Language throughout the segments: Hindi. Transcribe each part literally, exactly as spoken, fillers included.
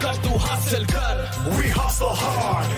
कर तू हासिल कर, we hustle hard.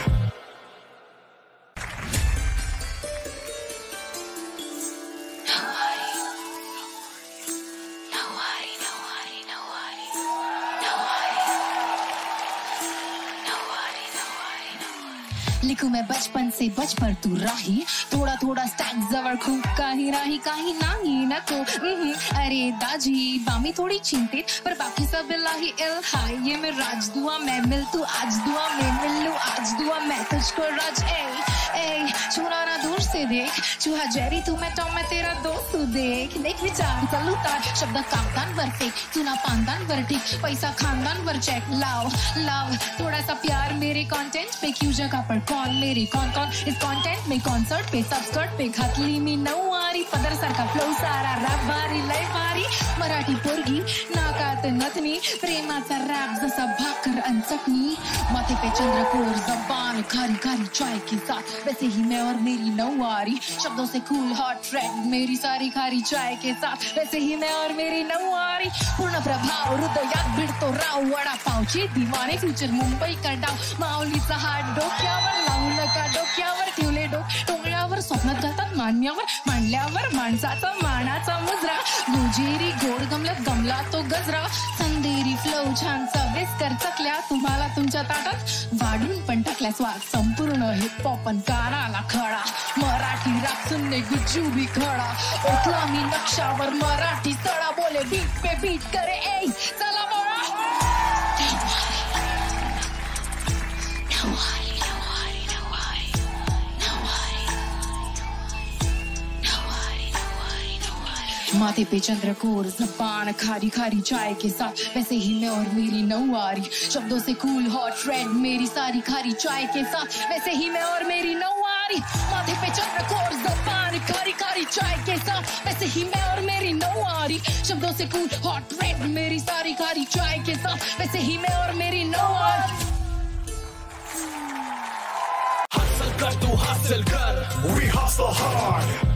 लिखू मैं बचपन से बच पर तू राही, थोड़ा थोड़ा स्टैक जवर खूब काही राही काही नाही नको. अरे दाजी बामी थोड़ी चिंतित पर बाकी सब इलाही इल हाय. ये मैं राज दुआ मैं मिल तू आज दुआ मैं मिल लू आज दुआ मैं तुझको राज. ए ए छुरा ना दूर से देख, चूहा जेरी तू मैं टॉम मैं तेरा दोस्त तू देख. देख विचार चलू तार शब्द कामदान वर फेक, तू ना पानदान वर ठीक पैसा खानदान वर चेक. लाव लाव थोड़ा सा प्यार मेरे कंटेंट पे क्यों जगह पर कौन मेरी कौन कौन इस कंटेंट में कॉन्सर्ट पे सबस्कर्ट पे घातली मी नऊवारी पदर सारखा फ्लो सारा रॅप भारी लय भारी. मराठी पोरगी नाकात नथनी प्रेमाचा रॅप जसा भाकर अन चटणी. माथे पे चंद्रकोर जबान खारी खारी चाय के साथ वैसे ही मैं और मेरी नऊवारी. शब्दों से कूल हॉट रेड मेरी सारी खारी चाय के साथ वैसे ही मैं और मेरी नऊवारी. पूर्ण प्रभाव हृदयात भिडतो राव वडा पावचे दीवाने फ्युचर मुंबई का डाव. माऊलीचा हात डोक्यावर लावू नका डोक्यावर ठेवले डोक टोंगळ्यावर स्वप्नात घालतात मान्यावर मांडल्यावर माणसाचा मानाचा मुजरा. गुजेरी गोड गमलत गमला तो गजरा. संदेरी फ्लो छानचा विस्कर चकल्या तुम्हाला तुमच्या ताटात वाढून पण टाकल्या स्वाद. संपूर्ण हिप हॉप पण कानाला खडा मराठी रॅप सुनने गुज्जू भी खडा. ओळखला मी नक्षावर मराठी सडा बोले बीट पे बीट करे ए चला बोला. माथे पे चंद्रकोर जबान खारी खारी चाय के साथ वैसे ही मैं और मेरी नऊवारी. शब्दों से कूल हॉट रेड मेरी सारी खारी चाय के साथ वैसे ही मैं और मेरी नऊवारी. माथे पे चंद्रकोर जबान खारी खारी चाय के साथ वैसे ही मैं और मेरी नऊवारी. शब्दों से कूल हॉट रेड मेरी सारी खारी चाय के साथ वैसे ही मैं और मेरी नऊवारी. Hustle कर तू हासिल कर, we hustle hard.